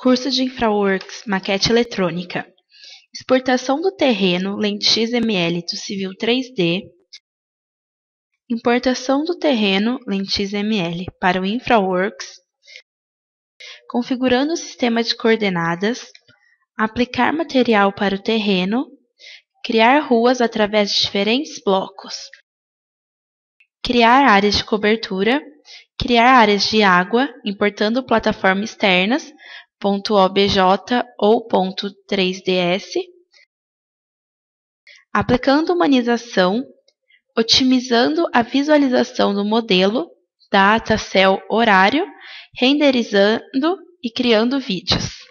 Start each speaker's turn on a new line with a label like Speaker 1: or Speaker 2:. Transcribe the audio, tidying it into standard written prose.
Speaker 1: Curso de InfraWorks, maquete eletrônica. Exportação do terreno, lente XML do Civil 3D. Importação do terreno, lente XML, para o InfraWorks. Configurando o sistema de coordenadas. Aplicar material para o terreno. Criar ruas através de diferentes blocos. Criar áreas de cobertura. Criar áreas de água, importando plataformas externas, .obj ou .3ds. Aplicando humanização, otimizando a visualização do modelo, data, céu, horário, renderizando e criando vídeos.